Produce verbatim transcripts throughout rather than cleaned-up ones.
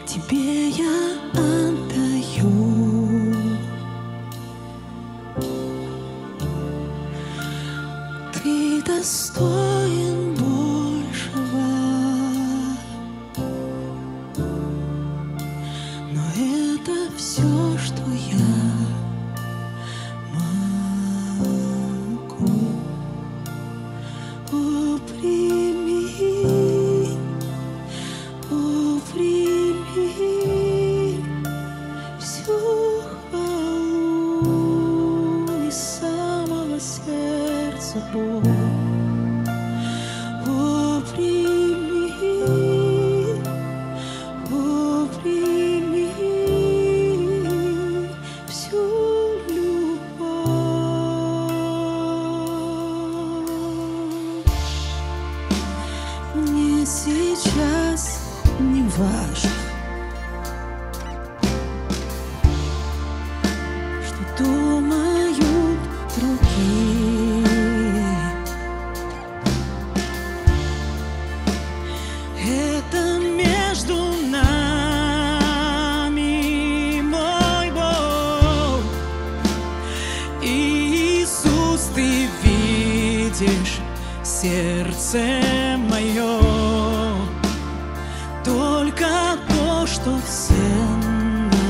Тебе я отдаю ты достоин большего, но это все, что я могу. О, прими, о, прими всю хвалу из самого сердца, Бог. О, прими, о, прими всю любовь. Мне сейчас не важно, что думают другие. Это между нами, мой Бог. Иисус, ты видишь сердце мое, только то, что ценно.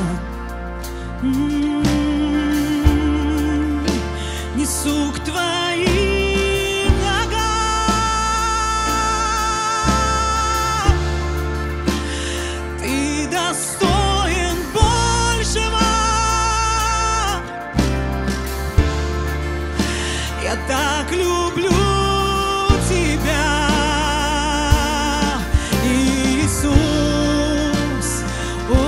М-м-м. Несу к твоим ногам. Ты достоин большего. Я так люблю тебя, Иисус. О,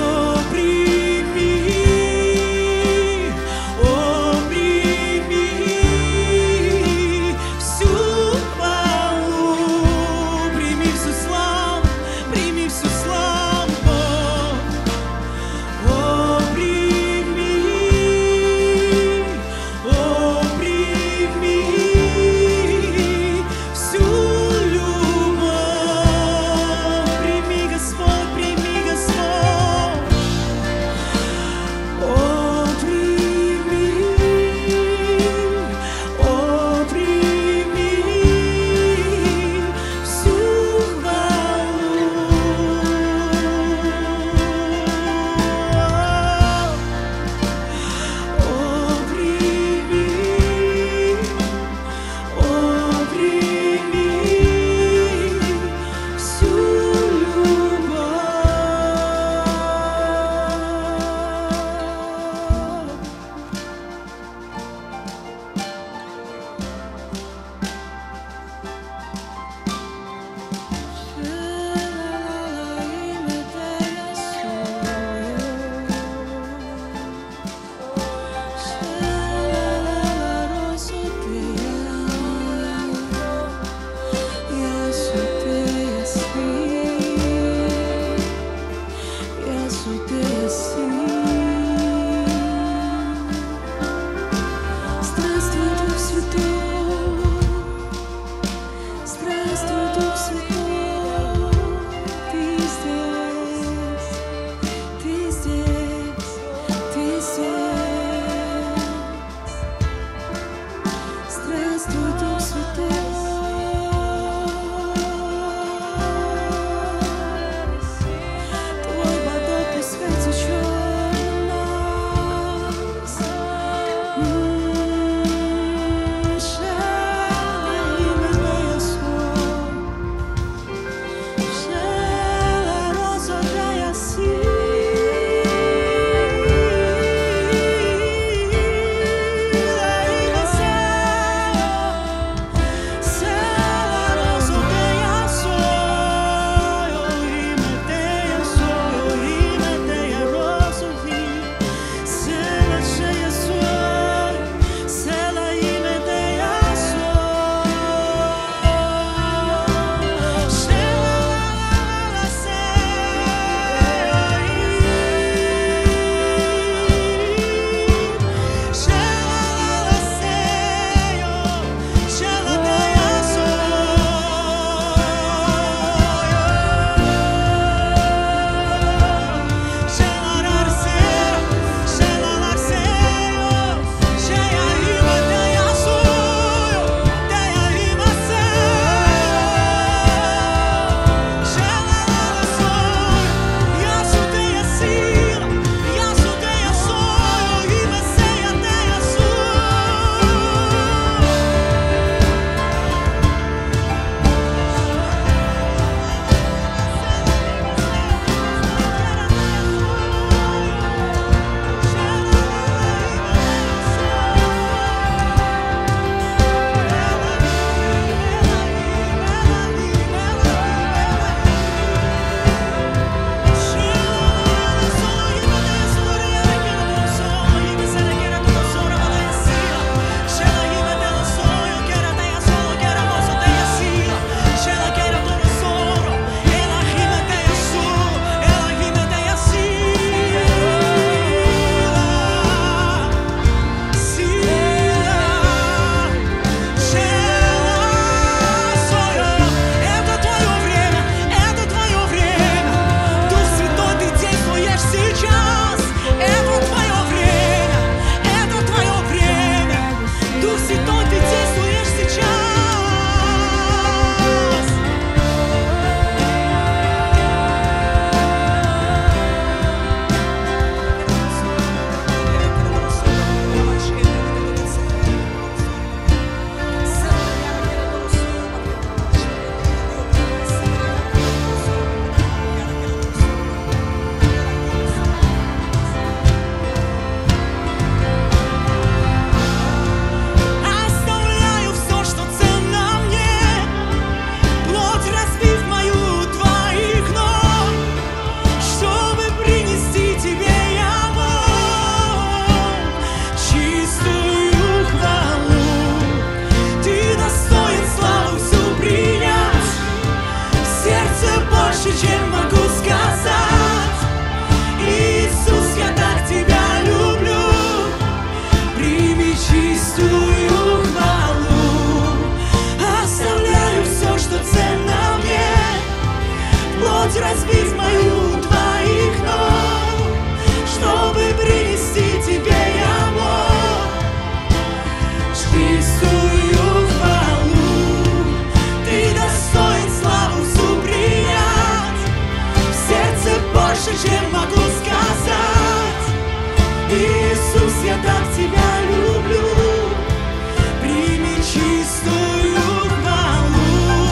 больше, чем могу сказать. Иисус, я так тебя люблю. Прими чистую хвалу.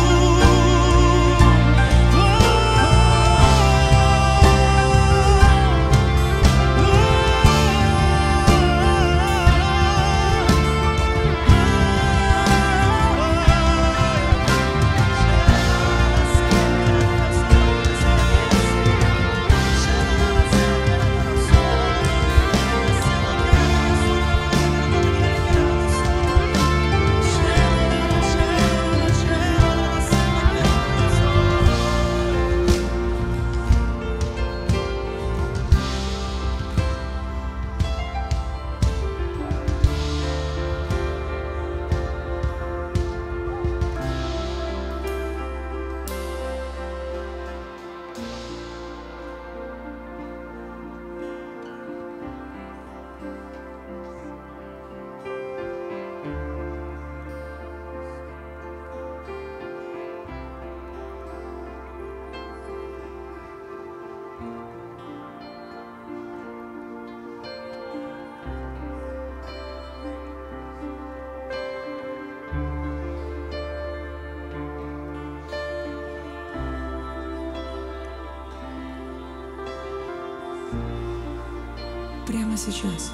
Прямо сейчас.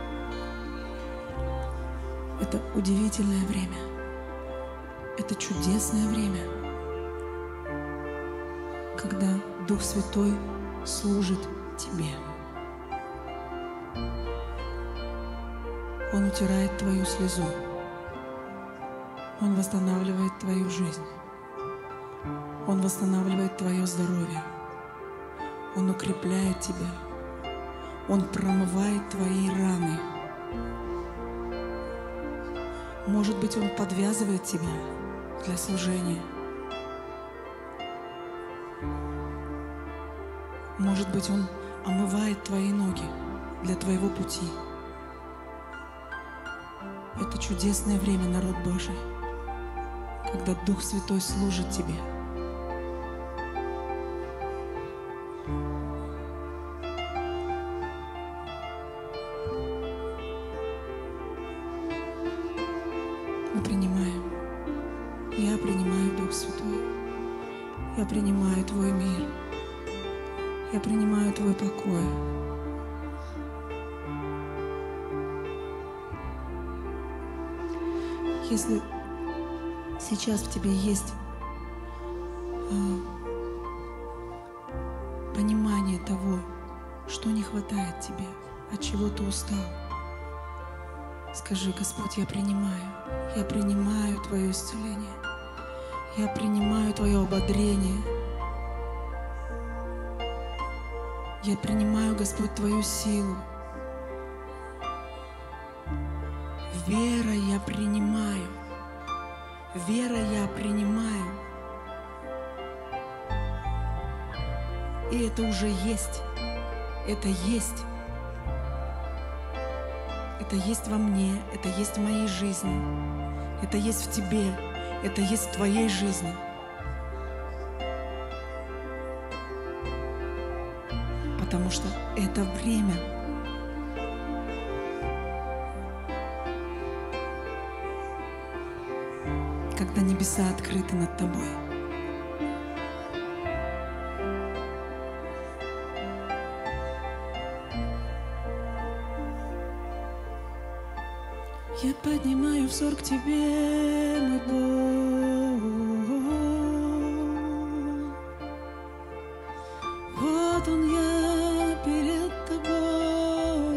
Это удивительное время. Это чудесное время, когда Дух Святой служит тебе. Он утирает твою слезу. Он восстанавливает твою жизнь. Он восстанавливает твое здоровье. Он укрепляет тебя. Он промывает твои раны. Может быть, Он подвязывает тебя для служения. Может быть, Он омывает твои ноги для твоего пути. Это чудесное время, народ Божий, когда Дух Святой служит тебе. Мы принимаем. Я принимаю Дух Святой. Я принимаю Твой мир. Я принимаю Твой покой. Если сейчас в тебе есть э, понимание того, что не хватает тебе, от чего ты устал, скажи: Господь, я принимаю, я принимаю Твое исцеление, я принимаю Твое ободрение, я принимаю, Господь, Твою силу. Вера я принимаю, вера я принимаю. И это уже есть, это есть. Это есть во мне, это есть в моей жизни, это есть в тебе, это есть в твоей жизни. Потому что это время. Когда небеса открыты над тобой. Я поднимаю взор к тебе, мой Бог. Вот он я перед тобой.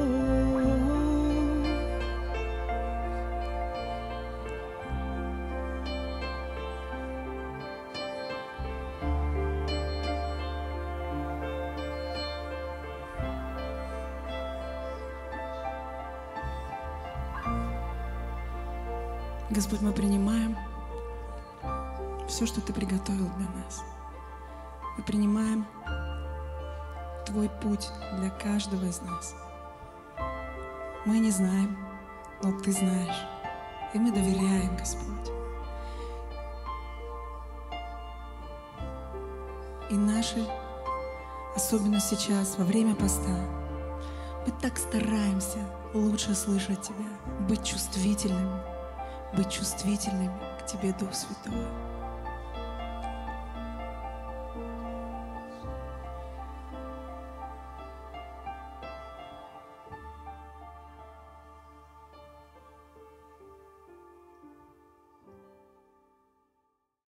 Господь, мы принимаем все, что Ты приготовил для нас. Мы принимаем Твой путь для каждого из нас. Мы не знаем, но Ты знаешь. И мы доверяем, Господь. И наши особенно сейчас, во время поста. Мы так стараемся лучше слышать Тебя, быть чувствительными, быть чувствительными к Тебе, Дух Святой.